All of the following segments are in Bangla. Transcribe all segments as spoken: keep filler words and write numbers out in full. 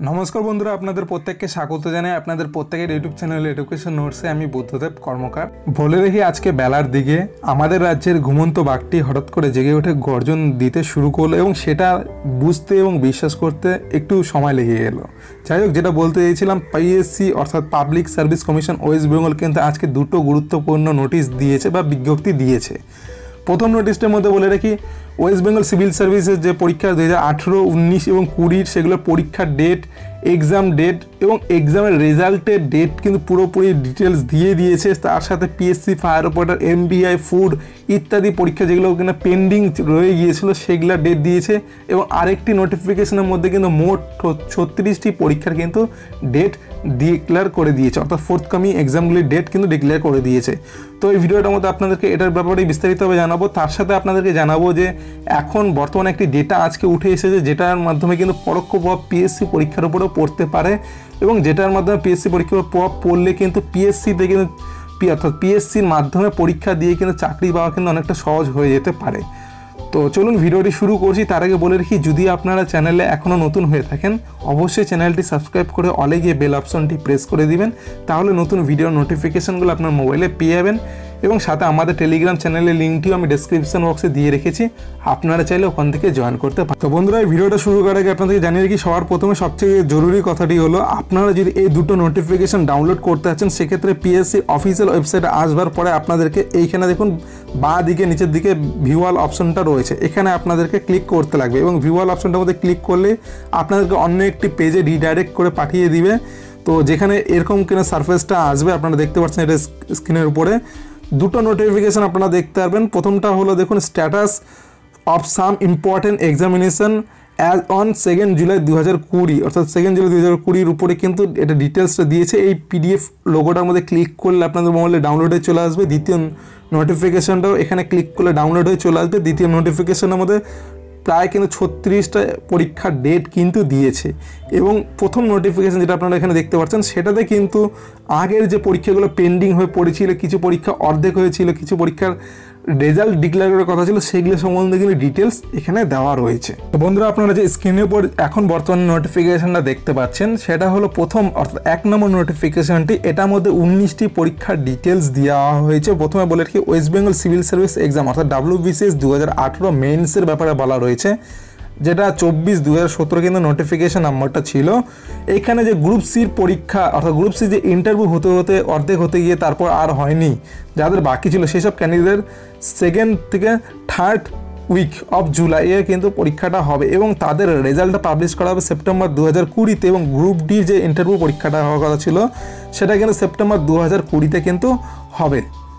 नमस्कार बंधुरा आपनादेर प्रत्येकके स्वागत जानाई आपनादेर प्रत्येकेर यूट्यूब चैनल एडुकेशन नोट्से आमी बुद्धदेव कर्मकार। बोले रखी आजके बेलार दिके आमादेर राज्येर घुमন্ত बाघटी हठाৎ करे जेगे उठे गर्जन दिते शुरू करलो एबं सेटा बुझते एबं विश्वास करते एकटू समय लेगे गेल। যাই হোক, যেটা বলতে চাইছিলাম, পিএসসি অর্থাৎ public service commission West Bengal কিন্তু আজকে দুটো গুরুত্বপূর্ণ নোটিশ দিয়েছে বা বিজ্ঞপ্তি দিয়েছে। প্রথম নোটিশটার মধ্যে বলে রাখি, ওয়েস্ট বেঙ্গল সিভিল সার্ভিসের যে পরীক্ষা দুই হাজার আঠেরো উনিশ এবং কুড়ির সেগুলোর পরীক্ষার ডেট, এক্সাম ডেট এবং এক্সামের রেজাল্টের ডেট কিন্তু পুরোপুরি ডিটেলস দিয়ে দিয়েছে। তার সাথে PSC, fire operator, MBI, food ইত্যাদি পরীক্ষা যেগুলো কিনা পেন্ডিং রয়ে গিয়েছিল সেগুলোর ডেট দিয়েছে এবং আরেকটি নোটিফিকেশনের মধ্যে কিন্তু মোট ছত্রিশটি পরীক্ষার কিন্তু ডেট ডিক্লেয়ার করে দিয়েছে, অর্থাৎ ফোর্থকামিং এক্সামগুলির ডেট কিন্তু ডিক্লেয়ার করে দিয়েছে। তো এই ভিডিওটার মধ্যে আপনাদেরকে এটার ব্যাপারে বিস্তারিতভাবে জানাবো। তার সাথে আপনাদেরকে জানাবো যে এখন বর্তমানে একটি ডেটা আজকে উঠে এসেছে যেটার মাধ্যমে কিন্তু পরোক্ষ প্রভাব পিএসসি পরীক্ষার উপরেও পড়তে পারে এবং যেটার মাধ্যমে পিএসসি পরীক্ষার প্রভাব পড়লে কিন্তু পিএসসিতে কিন্তু অর্থাৎ পিএসসির মাধ্যমে পরীক্ষা দিয়ে কিন্তু চাকরি পাওয়া কিন্তু অনেকটা সহজ হয়ে যেতে পারে। তো চলুন ভিডিওটি শুরু করছি। তার আগে বলে রাখি, যদি আপনারা চ্যানেলে এখনও নতুন হয়ে থাকেন অবশ্যই চ্যানেলটি সাবস্ক্রাইব করে অলে গিয়ে বেল অপশনটি প্রেস করে দিবেন, তাহলে নতুন ভিডিওর নোটিফিকেশানগুলো আপনার মোবাইলে পেয়ে যাবেন। এবং সাথে আমাদের টেলিগ্রাম চ্যানেলের লিঙ্কটিও আমি ডেসক্রিপশন বক্সে দিয়ে রেখেছি, আপনারা চাইলে ওখান থেকে জয়েন করতে পারেন। তো বন্ধুরা, এই ভিডিওটা শুরু করার আগে আপনাদেরকে জানিয়ে রাখি, সবার প্রথমে সবচেয়ে জরুরি কথাটি হলো, আপনারা যদি এই দুটো নোটিফিকেশান ডাউনলোড করতে আছেন সেক্ষেত্রে পিএসসি অফিসিয়াল ওয়েবসাইটে আসবার পরে আপনাদেরকে এইখানে দেখুন বাঁ দিকে নিচের দিকে ভিউয়াল অপশনটা রয়েছে, এখানে আপনাদেরকে ক্লিক করতে লাগবে এবং ভিউয়াল অপশনটার মধ্যে ক্লিক করলে আপনাদেরকে অন্য একটি পেজে রিডাইরেক্ট করে পাঠিয়ে দিবে। তো যেখানে এরকম কিনা সারফেসটা আসবে আপনারা দেখতে পাচ্ছেন এটা স্ক্রিনের উপরে দুটো নোটিফিকেশান আপনারা দেখতে পারবেন। প্রথমটা হলো দেখুন, status of some important examination as on second July দু হাজার কুড়ি, অর্থাৎ সেকেন্ড জুলাই দু হাজার কুড়ির উপরে কিন্তু এটা ডিটেলসটা দিয়েছে। এই পিডিএফ লোগোটার মধ্যে ক্লিক করলে আপনাদের মোবাইলে ডাউনলোড হয়ে চলে আসবে। দ্বিতীয় নোটিফিকেশানটাও এখানে ক্লিক করলে ডাউনলোড হয়ে চলে আসবে। দ্বিতীয় নোটিফিকেশানের মধ্যে প্রায় কিন্তু ছত্রিশটা পরীক্ষার ডেট কিন্তু দিয়েছে এবং প্রথম নোটিফিকেশান যেটা আপনারা এখানে দেখতে পাচ্ছেন সেটাতে কিন্তু আগের যে পরীক্ষাগুলো পেন্ডিং হয়ে পড়েছিল, কিছু পরীক্ষা অর্ধেক হয়েছিল, কিছু পরীক্ষার রেজাল্ট ডিক্লেয়ার করার কথা ছিল, সেগুলো সম্বন্ধে কিন্তু ডিটেলস এখানে দেওয়া রয়েছে। তো বন্ধুরা, আপনারা যে স্ক্রিনের উপর এখন বর্তমানে নোটিফিকেশানটা দেখতে পাচ্ছেন সেটা হলো প্রথম অর্থাৎ এক নম্বর নোটিফিকেশানটি। এটার মধ্যে উনিশটি পরীক্ষার ডিটেলস দেওয়া হয়েছে। প্রথমে বলে রাখি, West Bengal civil service exam অর্থাৎ ডাব্লিউবিসিএস দু হাজার আঠেরো মেইনসের ব্যাপারে বলা রয়েছে, যেটা চব্বিশ দু হাজার সতেরো কিন্তু নোটিফিকেশান নাম্বারটা ছিল। এইখানে যে গ্রুপ সির পরীক্ষা অর্থাৎ গ্রুপ সি যে ইন্টারভিউ হতে হতে অর্ধেক হতে গিয়ে তারপর আর হয়নি, যাদের বাকি ছিল সেসব ক্যান্ডিডেট সেকেন্ড থেকে থার্ড উইক অফ জুলাইয়ে কিন্তু পরীক্ষাটা হবে এবং তাদের রেজাল্টটা পাবলিশ করা হবে সেপ্টেম্বর দু হাজার কুড়িতে এবং গ্রুপ ডি যে ইন্টারভিউ পরীক্ষাটা হওয়ার কথা ছিল সেটা কিন্তু সেপ্টেম্বর দু হাজার কুড়িতে কিন্তু হবে।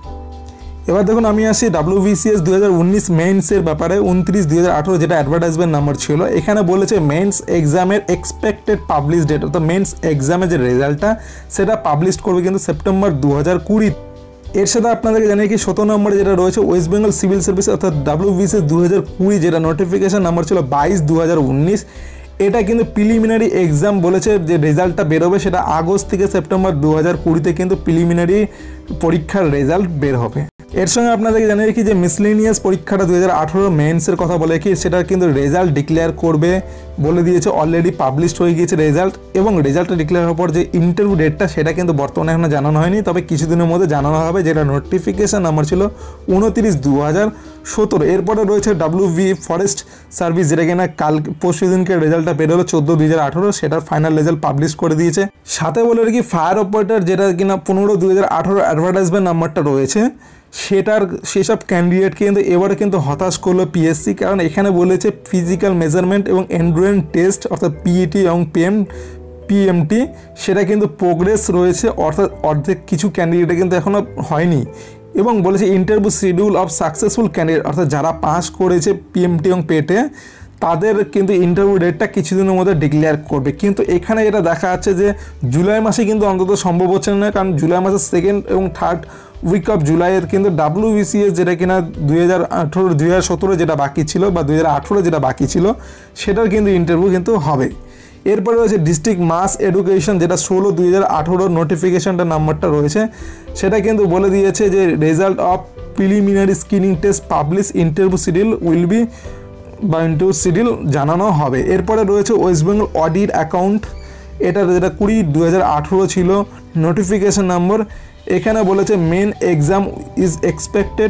এবার দেখুন, আমি আসি ডাব্লিউবিসিএস দু হাজার উনিশ মেইনসের ব্যাপারে উনত্রিশ দুই হাজার আঠেরো যেটা অ্যাডভার্টাইজমেন্ট নাম্বার ছিল। এখানে বলেছে মেইনস এক্সামের এক্সপেক্টেড পাবলিশ ডেট, অর্থাৎ মেইনস এক্সামের যে রেজাল্টটা সেটা পাবলিশ করবে কিন্তু সেপ্টেম্বর দু হাজার কুড়ি। এর সাথে আপনাদেরকে জানিয়ে কি সতেরো নম্বরে যেটা রয়েছে ওয়েস্ট বেঙ্গল সিভিল সার্ভিস অর্থাৎ ডাব্লিউবিসিএস দু হাজার কুড়ি যেটা নোটিফিকেশান নাম্বার ছিল বাইশ দু হাজার উনিশ, এটা কিন্তু প্রিলিমিনারি এক্সাম বলেছে যে রেজাল্টটা বেরোবে সেটা আগস্ট থেকে সেপ্টেম্বর দু হাজার কুড়িতে কিন্তু প্রিলিমিনারি পরীক্ষার রেজাল্ট বের হবে। এর সঙ্গে আপনাদেরকে জানিয়ে রাখি যে মিসলেনিয়াস পরীক্ষাটা দু হাজার আঠেরো মেন্সের কথা বলে কি সেটা কিন্তু রেজাল্ট ডিক্লেয়ার করবে বলে দিয়েছে, অলরেডি পাবলিশড হয়ে গিয়েছে রেজাল্ট এবং রেজাল্টটা ডিক্লেয়ার হওয়ার পর যে ইন্টারভিউ ডেটটা সেটা কিন্তু বর্তমানে এখনো জানানো হয়নি, তবে কিছুদিনের মধ্যে জানানো হবে, যেটা নোটিফিকেশান নাম্বার ছিল উনত্রিশ দু হাজার সতেরো। এরপরে রয়েছে ডাব্লিউবি ফরেস্ট সার্ভিস যেটা কিনা কাল পরশু দিনকে রেজাল্টটা বেরোলো চোদ্দো দুই হাজার আঠেরো, সেটার ফাইনাল রেজাল্ট পাবলিশ করে দিয়েছে। সাথে বলে রাখি ফায়ার অপারেটর যেটা কিনা পনেরো দুই হাজার আঠেরো অ্যাডভার্টাইজমেন্ট নাম্বারটা রয়েছে সেটার সেসব ক্যান্ডিডেট কিন্তু এবারে কিন্তু হতাশ করলো পিএসসি, কারণ এখানে বলেছে ফিজিক্যাল মেজারমেন্ট এবং এন্ডুরেন্স টেস্ট অর্থাৎ পিইটি এবং পিএম পিএমটি সেটা কিন্তু প্রোগ্রেস রয়েছে, অর্থাৎ অর্ধেক কিছু ক্যান্ডিডেটে কিন্তু এখনও হয়নি এবং বলেছে interview schedule of successful candidate অর্থাৎ যারা পাস করেছে পিএমটি এবং পেটে তাদের কিন্তু ইন্টারভিউ ডেটটা কিছুদিনের মধ্যে ডিক্লেয়ার করবে। কিন্তু এখানে এটা দেখা যাচ্ছে যে জুলাই মাসে কিন্তু অন্তত সম্ভব হচ্ছে না, কারণ জুলাই মাসের সেকেন্ড এবং থার্ড উইক অফ জুলাইয়ের কিন্তু ডাব্লিউবিসিএস যেটা কিনা দুই হাজার আঠেরো দুই হাজার সতেরো যেটা বাকি ছিল বা দুই হাজার আঠেরো যেটা বাকি ছিল সেটার কিন্তু ইন্টারভিউ কিন্তু হবে। এরপরে রয়েছে ডিস্ট্রিক্ট মাস এডুকেশন যেটা ষোলো দুই হাজার আঠেরোর নোটিফিকেশানটার নাম্বারটা রয়েছে, সেটা কিন্তু বলে দিয়েছে যে result of preliminary screening test publish interview schedule will be বা ইন্টারভিউ শিডিউল জানানো হবে। এরপরে রয়েছে ওয়েস্ট বেঙ্গল অডিট অ্যাকাউন্ট এটা যেটা কুড়ি দু হাজার আঠেরো ছিল নোটিফিকেশন নম্বর। এখানে বলেছে main exam is expected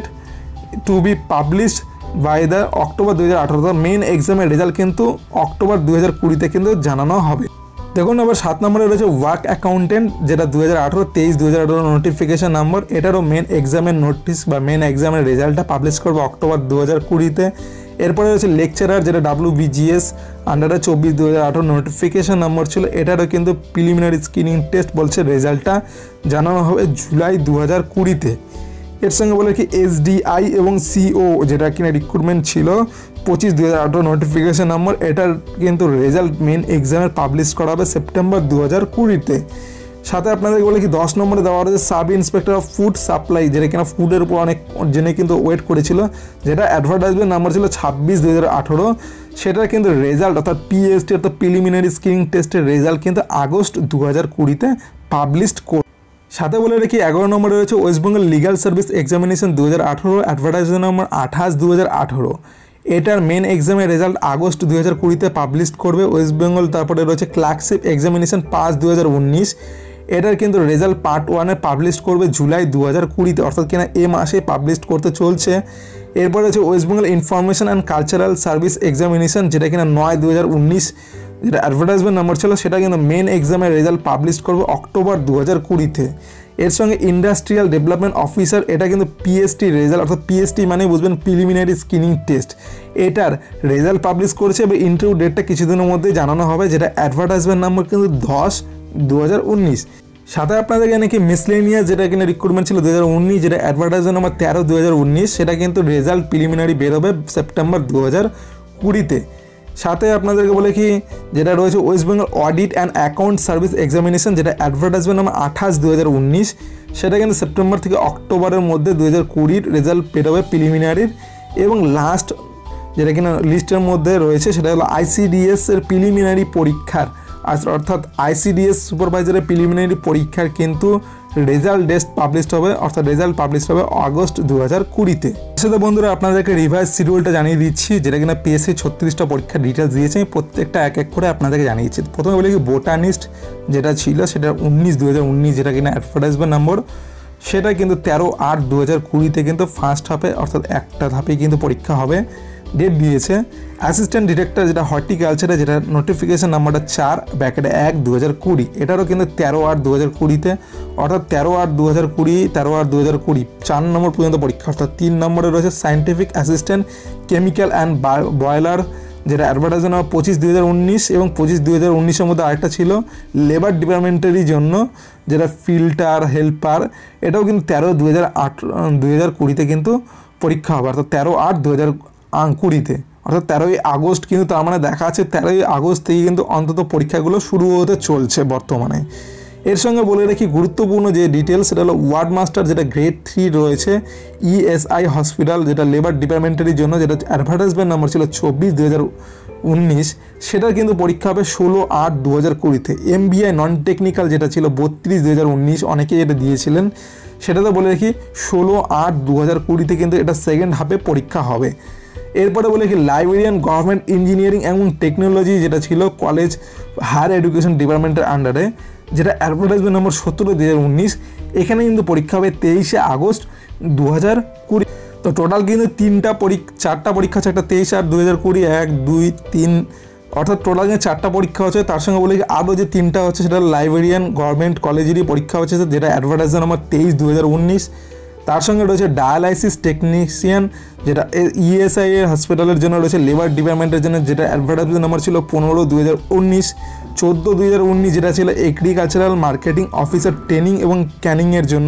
to be published by the October দু হাজার আঠেরো। মেন এক্সামের রেজাল্ট কিন্তু অক্টোবর দু হাজার কুড়িতে কিন্তু জানানো হবে। দেখুন আবার সাত নম্বরে রয়েছে ওয়ার্ক অ্যাকাউন্টেন্ট, যেটা দু হাজার আঠেরো তেইশ দু হাজার আঠেরো নোটিফিকেশন নম্বর। এটারও মেন এক্সামের নোটিশ বা মেন এক্সামের রেজাল্টটা পাবলিশ করবে অক্টোবর দু হাজার কুড়িতে। এরপরে রয়েছে লেকচারার, যেটা ডাব্লিউ বিজিএস আন্ডারে চব্বিশ দু হাজার আঠেরো নোটিফিকেশন নম্বর ছিল। এটারও কিন্তু প্রিলিমিনারি স্ক্রিনিং টেস্ট বলছে রেজাল্টটা জানানো হবে জুলাই দু হাজার কুড়িতে। এর সঙ্গে বলে কি এসডিআই এবং সিও, যেটা কিনা রিক্রুটমেন্ট ছিল পঁচিশ দু হাজার আঠেরো নোটিফিকেশন নম্বর। এটার কিন্তু রেজাল্ট মেন এক্সামের পাবলিশ করা হবে সেপ্টেম্বর দু হাজার কুড়িতে। সাথে আপনাদের বলে কি দশ নম্বরে দেওয়া রয়েছে sub inspector of food supply, যেটা কিনা ফুডের উপর অনেক জেনে কিন্তু ওয়েট করেছিল, যেটা অ্যাডভার্টাইজমেন্ট নাম্বার ছিল ছাব্বিশ দু হাজার আঠেরো। সেটার কিন্তু রেজাল্ট অর্থাৎ পিএসটি অর্থাৎ প্রিলিমিনারি স্ক্রিনিং টেস্টের রেজাল্ট কিন্তু আগস্ট দু হাজার কুড়িতে পাবলিশড করে। সাথে বলে রেখি এগারো নম্বরে রয়েছে West Bengal legal service examination দু হাজার আঠেরো অ্যাডভার্টাইজমেন্ট নম্বর আঠাশ দু হাজার আঠেরো। এটার মেন এক্সামের রেজাল্ট আগস্ট দু হাজার কুড়িতে পাবলিশ করবে ওয়েস্ট বেঙ্গল। তারপরে রয়েছে ক্লার্কশিপ এক্সামিনেশন পাঁচ দু হাজার উনিশ। এটার কিন্তু রেজাল্ট পার্ট ওয়ানে পাবলিশ করবে জুলাই দু হাজার কুড়িতে, অর্থাৎ কিনা এ মাসে পাবলিশ করতে চলছে। এরপরে রয়েছে West Bengal information and cultural service examination, যেটা কিনা নয় দু হাজার উনিশ, যেটা অ্যাডভার্টাইজমেন্ট নাম্বার ছিল, সেটা কিন্তু মেন এক্সামের রেজাল্ট পাবলিশ করবে অক্টোবর দু হাজার কুড়িতে। এর সঙ্গে ইন্ডাস্ট্রিয়াল ডেভেলপমেন্ট অফিসার, এটা কিন্তু পিএসটি রেজাল্ট, অর্থাৎ পিএসটি মানে বুঝবেন প্রিলিমিনারি স্ক্রিনিং টেস্ট, এটার রেজাল্ট পাবলিশ করেছে এবং ইন্টারভিউ ডেটটা কিছুদিনের মধ্যে জানানো হবে, যেটা অ্যাডভার্টাইজমেন্ট নাম্বার কিন্তু দশ দু হাজার উনিশ। সাথে আপনাদের এখানে কি মিসলেনিয়াস, যেটা কিনা রিক্রুটমেন্ট ছিল দু হাজার উনিশ, যেটা অ্যাডভার্টাইজমেন্ট নাম্বার তেরো দু হাজার উনিশ, সেটা কিন্তু রেজাল্ট প্রিলিমিনারি বেরোবে সেপ্টেম্বর দু হাজার কুড়িতে। সাথে আপনাদেরকে বলে কি যেটা রয়েছে West Bengal audit and account service examination, যেটা অ্যাডভার্টাইজমেন্ট নাম্বার আঠাশ দু হাজার উনিশ, সেটা কিন্তু সেপ্টেম্বর থেকে অক্টোবরের মধ্যে দু হাজার কুড়ির রেজাল্ট বেরোবে প্রিলিমিনারির। এবং লাস্ট যেটা কিনা লিস্টের মধ্যে রয়েছে সেটা হলো আইসিডিএস এর প্রিলিমিনারি পরীক্ষার, অর্থাৎ আইসিডিএস সুপারভাইজারের প্রিলিমিনারি পরীক্ষার কিন্তু রেজাল্ট ডেট পাবলিশ হবে, অর্থাৎ রেজাল্ট পাবলিশ হবে আগস্ট দু হাজার কুড়িতে। সাথে বন্ধুরা আপনাদেরকে রিভাইজ শিডিউলটা জানিয়ে দিচ্ছি, যেটা কিনা পিএসসি ছত্রিশটা পরীক্ষার ডিটেলস দিয়েছে, আমি প্রত্যেকটা এক এক করে আপনাদেরকে জানিয়েছি। প্রথমে বলি কি বোটানিস্ট যেটা ছিল সেটা উনিশ দু হাজার উনিশ, যেটা কিনা অ্যাডভার্টাইজমেন্ট নম্বর, সেটা কিন্তু তেরো আট দু হাজার কুড়িতে কিন্তু ফার্স্ট হাফে অর্থাৎ একটা ধাপেই কিন্তু পরীক্ষা হবে, ডেট দিয়েছে। অ্যাসিস্ট্যান্ট ডিরেক্টর যেটা হর্টিকালচারে, যেটা নোটিফিকেশন নাম্বারটা চার ব্যাকেটে এক দু হাজার কুড়ি, এটারও কিন্তু তেরো আট দু হাজার কুড়িতে, অর্থাৎ তেরো আট দু হাজার কুড়ি তেরো আট দু হাজার কুড়ি চার নম্বর পর্যন্ত পরীক্ষা। অর্থাৎ তিন নম্বরে রয়েছে scientific assistant chemical and boiler, যেটা অ্যাডভার্টাইজমেন্ট নাম্বার পঁচিশ দুই হাজার উনিশ, এবং পঁচিশ দুই হাজার উনিশের মধ্যে আরেকটা ছিল লেবার ডিপার্টমেন্টেরই জন্য, যেটা ফিল্টার হেল্পার, এটাও কিন্তু তেরো দুই হাজার আট দুই হাজার কুড়িতে কিন্তু পরীক্ষা হবে, অর্থাৎ তেরো আট দু হাজার কুড়িতে, অর্থাৎ তেরোই আগস্ট কিন্তু, তার মানে দেখা আছে তেরোই আগস্ট থেকে কিন্তু অন্তত পরীক্ষাগুলো শুরু হতে চলছে বর্তমানে। এর সঙ্গে বলে রাখি গুরুত্বপূর্ণ যে ডিটেলস, সেটা হলো ওয়ার্ড মাস্টার, যেটা গ্রেড থ্রি রয়েছে ইএসআই হসপিটাল, যেটা লেবার ডিপার্টমেন্টের জন্য, যেটা অ্যাডভার্টাইজমেন্ট নাম্বার ছিল চব্বিশ দুই হাজার উনিশ, সেটার কিন্তু পরীক্ষা হবে ষোলো আট দু হাজার কুড়িতে। এমবিআই নন টেকনিক্যাল যেটা ছিল বত্রিশ দুই হাজার উনিশ, অনেকেই এটা দিয়েছিলেন, সেটাতে বলে রাখি ষোলো আট দু হাজার কুড়িতে কিন্তু এটা সেকেন্ড হাফে পরীক্ষা হবে। এরপরে বলে কি লাইব্রেরিয়ান গভর্নমেন্ট ইঞ্জিনিয়ারিং এবং টেকনোলজি, যেটা ছিল কলেজ হায়ার এডুকেশন ডিপার্টমেন্টের আন্ডারে, যেটা অ্যাডভার্টাইজমেন্ট নম্বর সতেরো দুই হাজার উনিশ, এখানে কিন্তু পরীক্ষা হবে তেইশে আগস্ট দু হাজার কুড়ি। তো টোটাল কিন্তু তিনটা পরীক্ষা চারটা পরীক্ষা আছে, একটা তেইশ আট দু হাজার কুড়ি, এক দুই তিন, অর্থাৎ টোটাল কিন্তু চারটা পরীক্ষা হচ্ছে। তার সঙ্গে বলে কি আরও যে তিনটা হচ্ছে সেটা লাইব্রেরিয়ান গভর্নমেন্ট কলেজেরই পরীক্ষা হচ্ছে, যেটা অ্যাডভার্টাইজমেন্ট নম্বর তেইশ দু হাজার উনিশ। তার সঙ্গে রয়েছে ডায়ালাইসিস টেকনিশিয়ান, যেটা ইএসআই এর হসপিটালের জন্য রয়েছে লেবার ডিপার্টমেন্টের জন্য, যেটা অ্যাডভার্টাইজমেন্ট নাম্বার ছিল পনেরো দুই হাজার উনিশ। চোদ্দো দুই হাজার উনিশ যেটা ছিল এগ্রিকালচারাল মার্কেটিং অফিসার ট্রেনিং এবং ক্যানিংয়ের জন্য,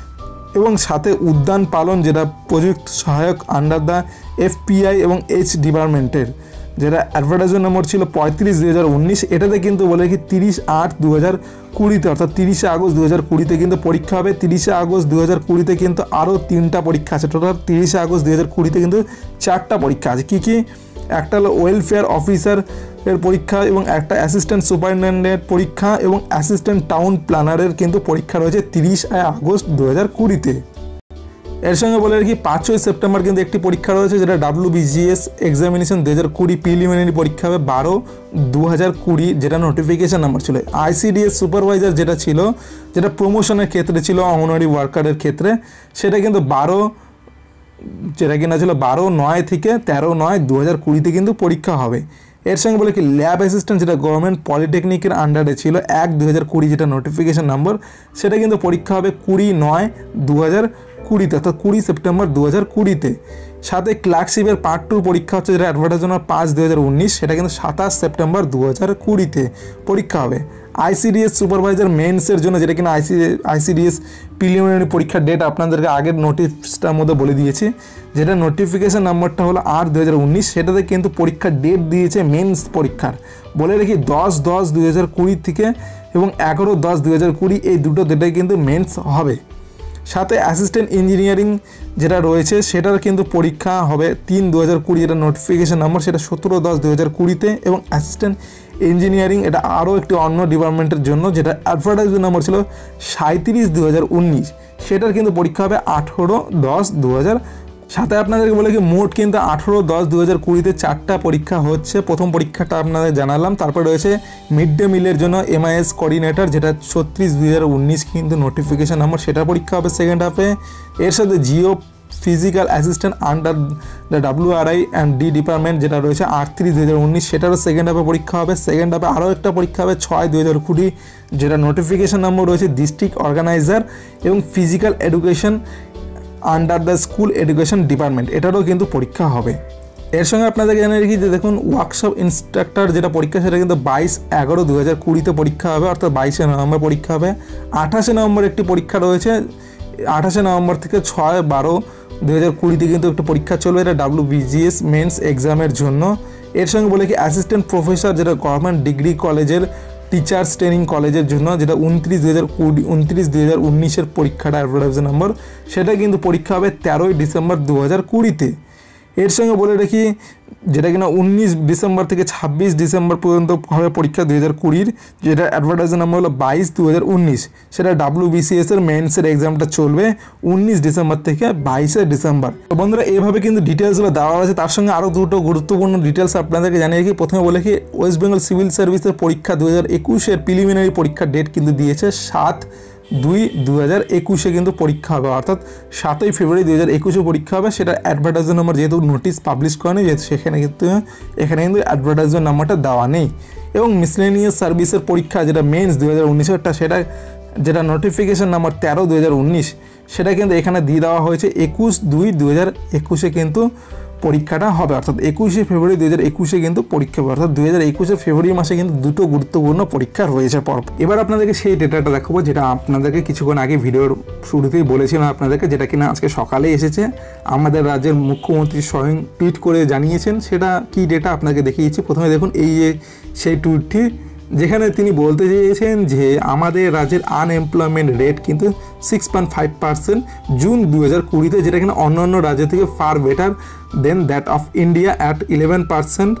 এবং সাথে উদ্যান পালন, যেটা প্রযুক্তি সহায়ক আন্ডার দ্য এফপিআই এবং এইচ ডিপার্টমেন্টের, যেটা অ্যাডভার্টাইজমেন্ট নম্বর ছিল পঁয়ত্রিশ দুই হাজার উনিশ। এটাতে কিন্তু বলে কি তিরিশ আট দু হাজার কুড়িতে, অর্থাৎ তিরিশে আগস্ট দু হাজার কুড়িতে কিন্তু পরীক্ষা হবে। তিরিশে আগস্ট দু হাজার কুড়িতে কিন্তু আরও তিনটা পরীক্ষা আছে, টোটাল তিরিশে আগস্ট দু হাজার কুড়িতে কিন্তু চারটা পরীক্ষা আছে। কী কী? একটা হলো ওয়েলফেয়ার অফিসার এর পরীক্ষা, এবং একটা অ্যাসিস্ট্যান্ট সুপারিনটেন্ডেন্টের পরীক্ষা, এবং অ্যাসিস্ট্যান্ট টাউন প্ল্যানারের কিন্তু পরীক্ষা রয়েছে তিরিশে আগস্ট দু হাজার কুড়িতে। এর সঙ্গে বলে রাখি পাঁচই সেপ্টেম্বর কিন্তু একটি পরীক্ষা রয়েছে, যেটা ডাব্লিউবিজিএস এক্সামিনেশন দু হাজার কুড়ি প্রিলিমিনারি পরীক্ষা হবে বারো দু হাজার কুড়ি, যেটা নোটিফিকেশান নাম্বার ছিল। আইসিডিএস সুপারভাইজার যেটা ছিল, যেটা প্রমোশনের ক্ষেত্রে ছিল অঙ্গনওয়াড়ি ওয়ার্কারের ক্ষেত্রে, সেটা কিন্তু বারো যেটা কিনা ছিল বারো নয় থেকে তেরো নয় দু হাজার কুড়িতে কিন্তু পরীক্ষা হবে। এর সঙ্গে বলে কি ল্যাব অ্যাসিস্ট্যান্ট যেটা গভর্নমেন্ট পলিটেকনিকের আন্ডারে ছিল এক দু হাজার কুড়ি, যেটা নোটিফিকেশান নম্বর, সেটা কিন্তু পরীক্ষা হবে কুড়ি নয় দু হাজার কুড়িতে, অর্থাৎ কুড়ি সেপ্টেম্বর দু হাজার কুড়িতে। সাথে ক্লার্কশিপের পার্ট টু পরীক্ষা হচ্ছে, যেটা অ্যাডভার্টাইজমেন্ট পাঁচ দু হাজার উনিশ, সেটা কিন্তু সাতাশ সেপ্টেম্বর দু হাজার কুড়িতে পরীক্ষা হবে। আইসিডিএস সুপারভাইজার মেন্সের জন্য, যেটা কিনা আইসি আইসিডিএস প্রিলিমিনারি পরীক্ষার ডেট আপনাদেরকে আগের নোটিশটার মধ্যে বলে দিয়েছি, যেটা নোটিফিকেশান নাম্বারটা হলো আট দু হাজার উনিশ, সেটাতে কিন্তু পরীক্ষার ডেট দিয়েছে মেন্স পরীক্ষার। বলে রাখি দশ দশ দুই হাজার কুড়ি থেকে এবং এগারো দশ দুই হাজার কুড়ি এই দুটো ডেটে কিন্তু মেন্স হবে। সাথে অ্যাসিস্ট্যান্ট ইঞ্জিনিয়ারিং যেটা রয়েছে সেটার কিন্তু পরীক্ষা হবে তিন দু হাজার কুড়ি, যেটা নোটিফিকেশান নাম্বার, সেটা সতেরো দশ দু হাজার কুড়িতে। এবং অ্যাসিস্ট্যান্ট ইঞ্জিনিয়ারিং এটা আরও একটি অন্য ডিপার্টমেন্টের জন্য, যেটা অ্যাডভার্টাইজমেন্ট নাম্বার ছিল সাঁত্রিশ দু হাজার উনিশ, সেটার কিন্তু পরীক্ষা হবে আঠেরো দশ দু হাজার। সাথে আপনাদেরকে বলে কি মোট কিন্তু আঠেরো দশ দু হাজার কুড়িতে চারটা পরীক্ষা হচ্ছে। প্রথম পরীক্ষাটা আপনাদের জানালাম, তারপরে রয়েছে মিড ডে মিলের জন্য এমআইএস কোঅর্ডিনেটর, যেটা ছত্রিশ দুই হাজার উনিশ কিন্তু নোটিফিকেশান নাম্বার, সেটা পরীক্ষা হবে সেকেন্ড হাফে। এর সাথে geophysical assistant under the WRI and D department যেটা রয়েছে আটত্রিশ দুই হাজার উনিশ, সেটারও সেকেন্ড হাফে পরীক্ষা হবে। সেকেন্ড হাফে আরও একটা পরীক্ষা হবে ছয় দুই হাজার কুড়ি, যেটা নোটিফিকেশান নম্বর রয়েছে ডিস্ট্রিক্ট অর্গানাইজার এবং physical education under the school education department, এটারও কিন্তু পরীক্ষা হবে। এর সঙ্গে আপনাদেরকে জানিয়ে রাখি যে দেখুন ওয়ার্কশপ ইন্সট্রাক্টর যেটা পরীক্ষা, সেটা কিন্তু বাইশ এগারো দু হাজার কুড়িতে পরীক্ষা হবে, অর্থাৎ বাইশে নভেম্বর পরীক্ষা হবে। আঠাশে নভেম্বর একটি পরীক্ষা রয়েছে, আঠাশে নভেম্বর থেকে ছয় বারো দু হাজার কুড়িতে কিন্তু একটা পরীক্ষা চলবে, এটা ডাব্লিউবিজিএস মেন্স এক্সামের জন্য। এর সঙ্গে বলে কি অ্যাসিস্ট্যান্ট প্রফেসর যেটা গভর্নমেন্ট ডিগ্রি কলেজের টিচার্স ট্রেনিং কলেজের জন্য, যেটা উনত্রিশ দুই হাজার কুড়ি উনত্রিশ দুই হাজার উনিশের পরীক্ষাটা অ্যাডভার্টাইজ নম্বর, সেটা কিন্তু পরীক্ষা হবে তেরোই ডিসেম্বর দু হাজার কুড়িতে। এর সঙ্গে বলে রাখি যেটা কিনা উনিশ ডিসেম্বর থেকে ছাব্বিশ ডিসেম্বর পর্যন্ত হবে পরীক্ষা দুই হাজার কুড়ির, যেটা অ্যাডভার্টাইজ নাম্বার হলো বাইশ দু হাজার উনিশ, সেটা ডাব্লিউবিসিএস এর মেন্সের এক্সামটা চলবে উনিশ ডিসেম্বর থেকে বাইশে ডিসেম্বর। তো বন্ধুরা এইভাবে কিন্তু ডিটেলসগুলো দেওয়া আছে। তার সঙ্গে আরও দুটো গুরুত্বপূর্ণ ডিটেলস আপনাদেরকে জানিয়ে রাখি। প্রথমে বলে কি ওয়েস্ট বেঙ্গল সিভিল সার্ভিসের পরীক্ষা দু হাজার একুশের প্রিলিমিনারি পরীক্ষার ডেট কিন্তু দিয়েছে সাত দুই দু হাজার একুশে কিন্তু পরীক্ষা হবে, অর্থাৎ সাতই ফেব্রুয়ারি দু হাজার একুশে পরীক্ষা হবে। সেটা অ্যাডভার্টাইজমেন্ট নাম্বার যেহেতু নোটিশ পাবলিশ করেনি, যেহেতু সেখানে কিন্তু এখানে কিন্তু অ্যাডভার্টাইজমেন্ট নাম্বারটা দেওয়া নেই। এবং মিসলেনিয়াস সার্ভিসের পরীক্ষা যেটা মেন্স দু হাজার উনিশেরটা, সেটা যেটা নোটিফিকেশান নাম্বার তেরো দু হাজার উনিশ, সেটা কিন্তু এখানে দিয়ে দেওয়া হয়েছে একুশ দুই দু হাজার একুশে কিন্তু পরীক্ষাটা হবে, অর্থাৎ একুশে ফেব্রুয়ারি দু হাজার একুশে কিন্তু পরীক্ষা হবে, অর্থাৎ দু হাজার একুশে ফেব্রুয়ারি মাসে কিন্তু দুটো গুরুত্বপূর্ণ পরীক্ষা রয়েছে পর। এবার আপনাদেরকে সেই ডেটাটা দেখাবো, যেটা আপনাদেরকে কিছুক্ষণ আগে ভিডিওর শুরুতেই বলেছিলাম আপনাদেরকে, যেটা কিনা আজকে সকালে এসেছে। আমাদের রাজ্যের মুখ্যমন্ত্রী স্বয়ং টুইট করে জানিয়েছেন। সেটা কি ডেটা আপনাকে দেখিয়েছি। প্রথমে দেখুন এই যে সেই টুইটটি, যেখানে তিনি বলতে চেয়েছেন যে আমাদের রাজ্যের আনএমপ্লয়মেন্ট রেট কিন্তু six point five percent June দু হাজার কুড়িতে, যেটা কিনা অন্যান্য রাজ্য থেকে far better than that of India at eleven percent,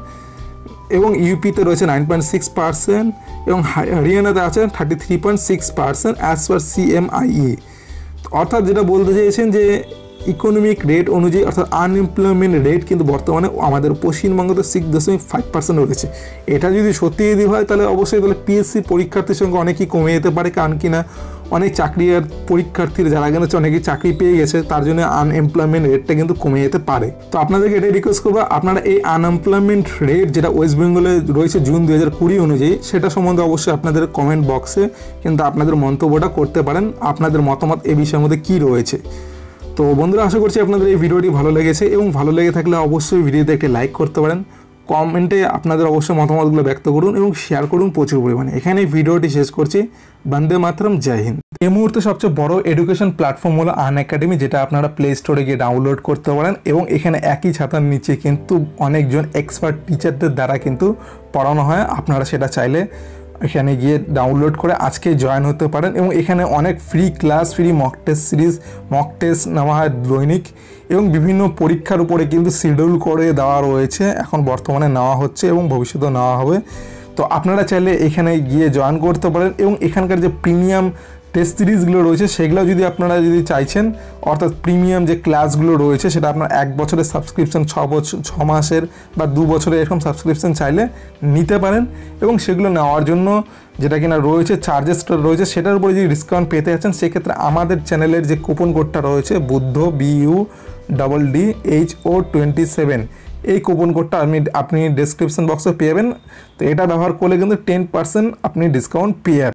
এবং ইউপিতে রয়েছে নাইন পয়েন্ট সিক্স পার্সেন্ট এবং হরিয়ানাতে আছে thirty three point six percent as per CMIE. অর্থাৎ যেটা বলতে চেয়েছেন যে ইকোনমিক রেট অনুযায়ী, অর্থাৎ আনএমপ্লয়মেন্ট রেট কিন্তু বর্তমানে আমাদের পশ্চিমবঙ্গতে সিক্স দশমিক ফাইভ পার্সেন্ট রয়েছে। এটা যদি সত্যি যদি হয় তাহলে অবশ্যই তাহলে পিএসসি পরীক্ষার্থীর সঙ্গে অনেকই কমে যেতে পারে, কারণ কিনা অনেক চাকরি আর পরীক্ষার্থীরা যারা কিনা অনেকেই চাকরি পেয়ে গেছে, তার জন্য আনএমপ্লয়মেন্ট রেটটা কিন্তু কমে যেতে পারে। তো আপনাদেরকে এটাই রিকোয়েস্ট করবো, আপনারা এই আনএমপ্লয়মেন্ট রেট যেটা ওয়েস্ট বেঙ্গলে রয়েছে জুন দু হাজার কুড়ি অনুযায়ী, সেটা সম্বন্ধে অবশ্যই আপনাদের কমেন্ট বক্সে কিন্তু আপনাদের মন্তব্যটা করতে পারেন, আপনাদের মতামত এই বিষয়ের মধ্যে কী রয়েছে। তো বন্ধুরা আশা করছি আপনাদের এই ভিডিওটি ভালো লেগেছে, এবং ভালো লেগে থাকলে অবশ্যই ভিডিওতে একটি লাইক করতে পারেন, কমেন্টে আপনাদের অবশ্যই মতামতগুলো ব্যক্ত করুন এবং শেয়ার করুন প্রচুর পরিমাণে। এখানে ভিডিওটি শেষ করছি। বন্দে মাতরম, জয় হিন্দ। এই মুহূর্তে সবচেয়ে বড় এডুকেশন প্ল্যাটফর্ম হলো আনএকাডেমি, যেটা আপনারা প্লে স্টোরে গিয়ে ডাউনলোড করতে পারেন, এবং এখানে একই ছাতার নিচে কিন্তু অনেকজন এক্সপার্ট টিচারদের দ্বারা কিন্তু পড়ানো হয়। আপনারা সেটা চাইলে এখানে গিয়ে ডাউনলোড করে আজকে জয়েন হতে পারেন, এবং এখানে অনেক free class, free mock test series, mock test নেওয়া হয় দৈনিক, এবং বিভিন্ন পরীক্ষার উপরে কিন্তু শিডিউল করে দেওয়া রয়েছে, এখন বর্তমানে নেওয়া হচ্ছে এবং ভবিষ্যতেও নেওয়া হবে। তো আপনারা চাইলে এখানে গিয়ে জয়েন করতে পারেন, এবং এখানকার যে প্রিমিয়াম টেস্ট সিরিজগুলো রয়েছে সেগুলো যদি আপনারা যদি চাইছেন, অর্থাৎ প্রিমিয়াম যে ক্লাসগুলো রয়েছে সেটা আপনার এক বছরের সাবস্ক্রিপশন, ছ বছর ছ মাসের বা দু বছরের এরকম সাবস্ক্রিপশন চাইলে নিতে পারেন। এবং সেগুলো নেওয়ার জন্য যেটা কিনা রয়েছে চার্জেসটা রয়েছে সেটার উপরে যদি ডিসকাউন্ট পেতে যাচ্ছেন, সেক্ষেত্রে আমাদের চ্যানেলের যে কুপন কোডটা রয়েছে Buddh B U double D H O twenty seven, এই কুপন কোডটা আপনি আপনি ডেসক্রিপশন বক্সে পেয়ে যাবেন। তো এটা ব্যবহার করলে কিন্তু টেন পার্সেন্ট আপনি ডিসকাউন্ট পেয়ে যাবেন।